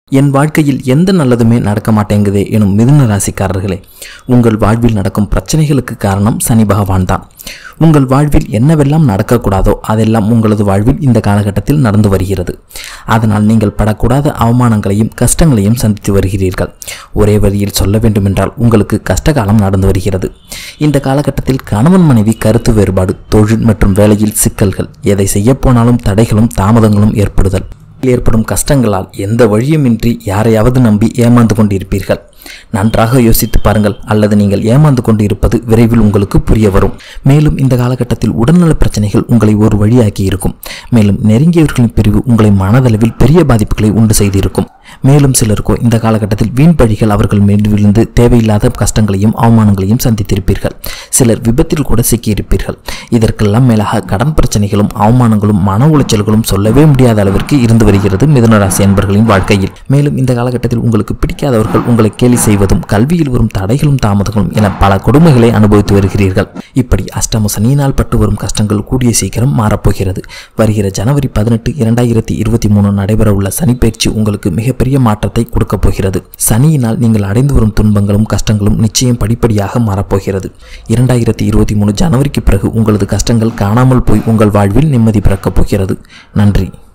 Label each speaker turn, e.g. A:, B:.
A: என் வாழ்க்கையில் எந்த நல்லதுமே நடக்க மாட்டேங்குதே எனும் மிதுன ராசிக்காரர்களே, உங்கள் வாழ்வில் நடக்கும் பிரச்சனைகளுக்கு காரணம் சனி பகவான் தான். உங்கள் வாழ்வில் என்னவெல்லாம் நடக்கக்கூடாதோ அதெல்லாம் உங்களது வாழ்வில் இந்த காலகட்டத்தில் நடந்து வருகிறது. அதனால் நீங்கள் படக்கூடாத அவமானங்களையும் கஷ்டங்களையும் சந்தித்து வருகிறீர்கள். ஒரே வரியில் சொல்ல வேண்டுமென்றால் உங்களுக்கு கஷ்டகாலம் நடந்து வருகிறது. இந்த காலகட்டத்தில் கணவன் மனைவி கருத்து வேறுபாடு, தொழில் மற்றும் வேலையில் சிக்கல்கள், எதை செய்யப்போனாலும் தடைகளும் தாமதங்களும் ஏற்படுதல், ஏற்படும் கஷ்டங்களால் எந்த வழியுமின்றி யாரையாவது நம்பி ஏமாந்து கொண்டிருப்பீர்கள். நன்றாக யோசித்து பாருங்கள், அல்லது நீங்கள் ஏமாந்து கொண்டு இருப்பது விரைவில் உங்களுக்கு புரிய வரும். மேலும் இந்த காலகட்டத்தில் உடல்நல பிரச்சனைகள் உங்களை ஒரு வழியாக்கி இருக்கும். மேலும் நெருங்கியவர்களின் பிரிவு உங்களை மனதளவில் பெரிய பாதிப்புகளை உண்டு செய்திருக்கும். மேலும் சிலருக்கோ இந்த காலகட்டத்தில் வீண் பழிகள் அவர்கள் மீது விழுந்து தேவையில்லாத கஷ்டங்களையும் அவமானங்களையும் சந்தித்திருப்பீர்கள். சிலர் விபத்தில் கூட சிக்கியிருப்பீர்கள். இதற்கெல்லாம் மேலாக கடன் பிரச்சனைகளும் அவமானங்களும் மன உளைச்சல்களும் சொல்லவே முடியாத அளவிற்கு இருந்து வருகிறது மிதுனராசி அன்பர்களின் வாழ்க்கையில். மேலும் இந்த காலகட்டத்தில் உங்களுக்கு பிடிக்காதவர்கள் உங்களை கேலி செய்வதும், கல்வியில் வரும் தடைகளும் தாமதங்களும் என பல கொடுமைகளை அனுபவித்து வருகிறீர்கள். இப்படி அஷ்டம சனியினால் பட்டு வரும் கஷ்டங்கள் கூடிய சீக்கிரம் மாறப்போகிறது. வருகிற ஜனவரி 18, 2023 நடைபெற உள்ள சனிப்பெயர்ச்சி உங்களுக்கு மிகப்பெரிய மாற்றத்தை கொடுக்கப் போகிறது. சனியினால் நீங்கள் அடைந்து வரும் துன்பங்களும் கஷ்டங்களும் நிச்சயம் படிப்படியாக மாறப்போகிறது. 2023 ஜனவரிக்கு பிறகு உங்களது கஷ்டங்கள் காணாமல் போய் உங்கள் வாழ்வில் நிம்மதி பிறக்கப் போகிறது. நன்றி.